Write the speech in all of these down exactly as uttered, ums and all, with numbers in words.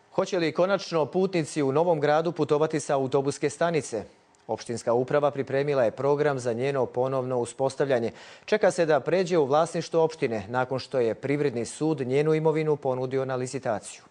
Hoće li konačno putnici u Novom Gradu putovati sa autobuske stanice? Opštinska uprava pripremila je program za njeno ponovno uspostavljanje. Čeka se da pređe u vlasništvo opštine, nakon što je Privredni sud njenu imovinu ponudio na licitaciju.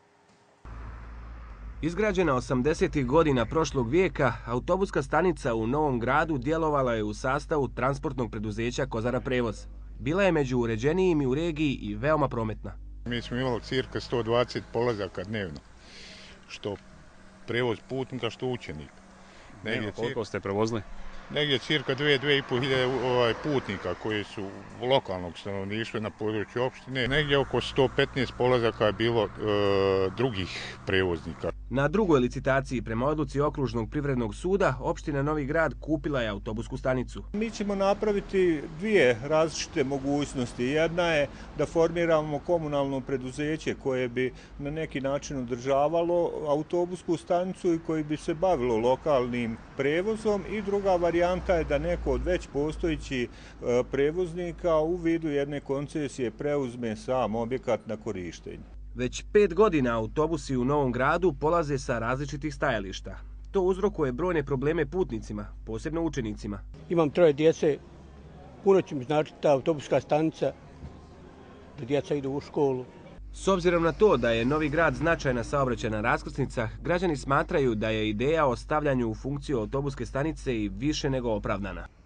Izgrađena osamdesetih godina prošlog vijeka, autobuska stanica u Novom Gradu djelovala je u sastavu transportnog preduzeća Kozara prevoz. Bila je među uređenijim u regiji i veoma prometna. Mi smo imali cirka sto dvadeset polazaka dnevno, što prevoz putnika, što učenika. Negdje koliko ste prevozili? Negdje cirka dve, dve i pol hiljade ovaj, putnika koji su lokalnog stanovništva na području opštine. Negdje oko sto petnaest polazaka je bilo e, drugih prevoznika. Na drugoj licitaciji prema odluci Okružnog privrednog suda, opština Novi Grad kupila je autobusku stanicu. Mi ćemo napraviti dvije različite mogućnosti. Jedna je da formiramo komunalno preduzeće koje bi na neki način održavalo autobusku stanicu i koji bi se bavilo lokalnim prevozom, i druga varijanta je da neko od već postojići prevoznika u vidu jedne koncesije preuzme sam objekat na korištenje. Već pet godina autobusi u Novom Gradu polaze sa različitih stajališta. To uzrokuje brojne probleme putnicima, posebno učenicima. Imam troje djece, puno će mi značiti ta autobuska stanica, da djeca idu u školu. S obzirom na to da je Novi Grad značajna saobraćajna raskrsnica, građani smatraju da je ideja o stavljanju u funkciju autobuske stanice i više nego opravdana.